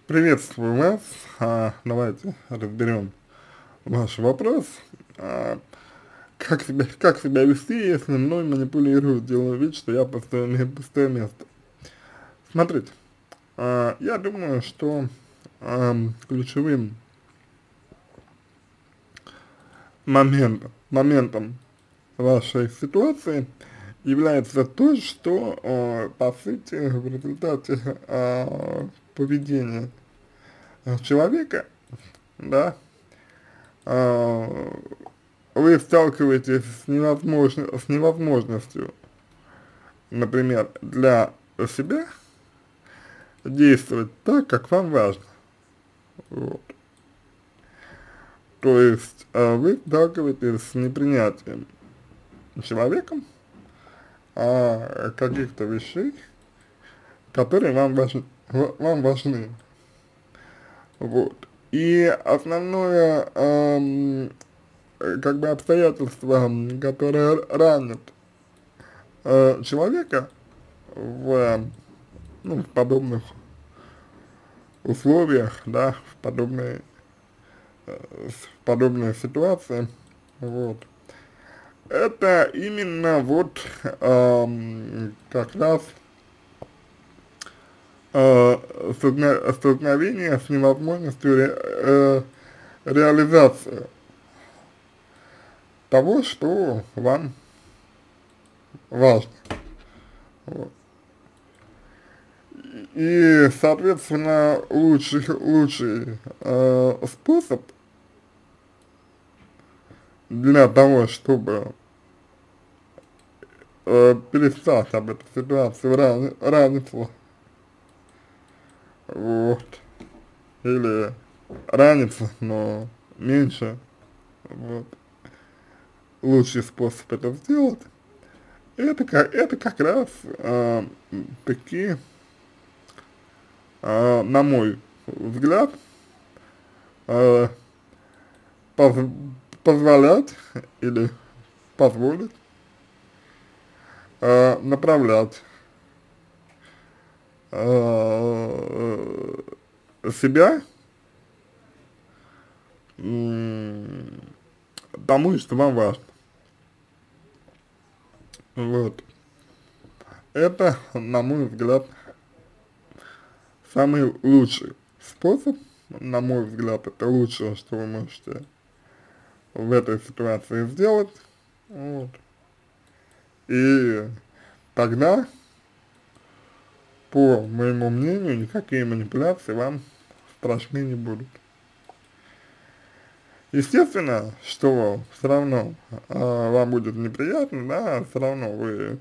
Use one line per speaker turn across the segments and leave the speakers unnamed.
Приветствую вас. Давайте разберем ваш вопрос. А, как себя вести, если мной манипулируют, делаю вид, что я пустое место? Смотрите, я думаю, что ключевым моментом вашей ситуации является то, что, по сути, в результате поведения человека, да, а, вы сталкиваетесь с невозможностью, например, для себя действовать так, как вам важно. Вот. То есть вы сталкиваетесь с непринятием человеком каких-то вещей, которые вам важны. Вот. И основное как бы обстоятельство, которое ранит человека в подобных условиях, да, в подобной ситуации, вот, это именно вот как раз столкновение с невозможностью реализации того, что вам важно. Вот. И, соответственно, лучший способ для того, чтобы перестать об этой ситуации раниться, вот, или раниться, но меньше, вот, лучший способ это сделать, это как раз такие, на мой взгляд, э, поз- позволять или позволить направлять себя тому, что вам важно. Вот. Это, на мой взгляд, самый лучший способ, на мой взгляд, это лучшее, что вы можете в этой ситуации сделать. Вот. И тогда, по моему мнению, никакие манипуляции вам страшны не будут. Естественно, что все равно вам будет неприятно, да, все равно вы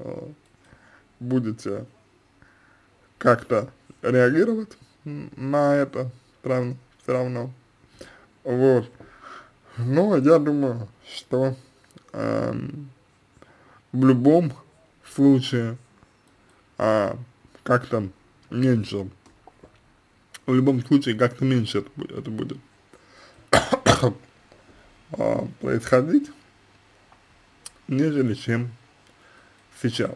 будете как-то реагировать на это, все равно, вот. Но я думаю, что в любом случае как-то меньше, в любом случае как-то меньше это будет происходить, нежели чем сейчас.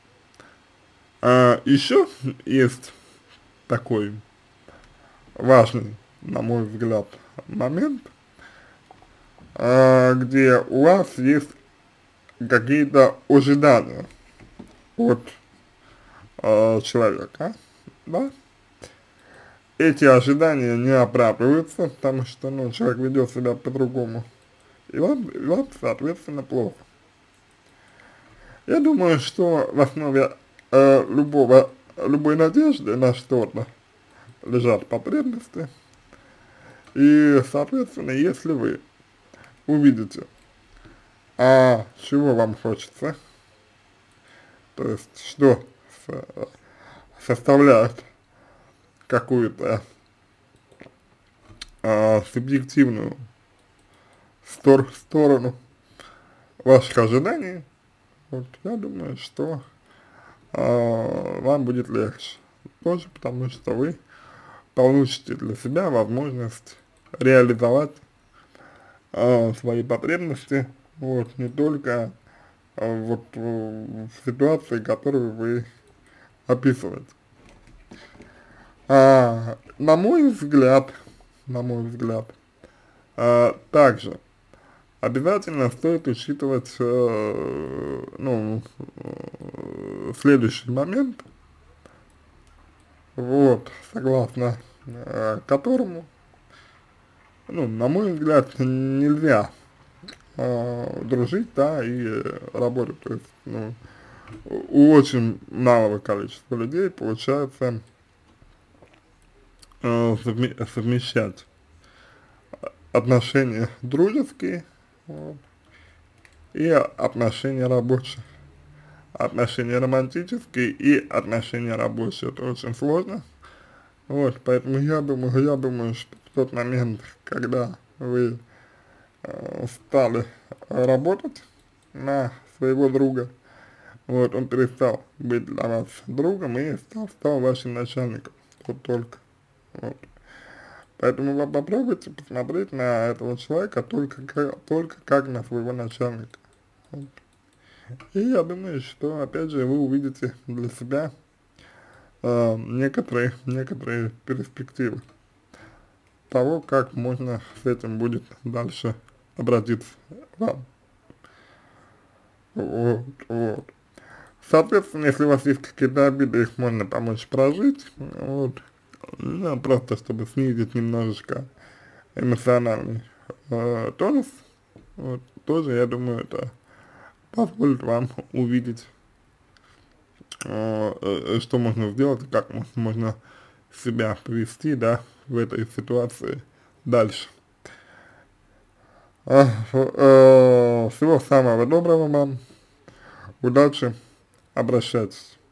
Еще есть такой важный, на мой взгляд, момент, где у вас есть какие-то ожидания от человека, да? Эти ожидания не оправдываются, потому что, ну, человек ведет себя по-другому, и вам, соответственно, плохо. Я думаю, что в основе любой надежды на что-то лежат потребности, и, соответственно, если вы увидите, чего вам хочется, то есть, что составляет какую-то субъективную сторону ваших ожиданий, вот, я думаю, что вам будет легче тоже, потому что вы получите для себя возможность реализовать свои потребности, вот, не только вот в ситуации, которую вы описываете. На мой взгляд, на мой взгляд, также обязательно стоит учитывать, ну, следующий момент, вот, согласно которому, ну, на мой взгляд, нельзя дружить, да, и работать, то есть, ну, у очень малого количества людей получается совмещать отношения дружеские, вот, и отношения рабочие. Отношения романтические и отношения рабочие, это очень сложно, вот, поэтому я думаю, что в тот момент, когда вы стали работать на своего друга, вот, он перестал быть для вас другом и стал вашим начальником, вот только, вот. Поэтому вы попробуйте посмотреть на этого человека только как на своего начальника. Вот. И я думаю, что опять же вы увидите для себя некоторые перспективы того, как можно с этим будет дальше обратиться вам. Вот. Соответственно, если у вас есть какие-то обиды, их можно помочь прожить, вот, ну, просто чтобы снизить немножечко эмоциональный тонус, вот, тоже, я думаю, это позволит вам увидеть, что можно сделать, и как можно себя повести, да, в этой ситуации дальше. Всего самого доброго вам, удачи, обращайтесь.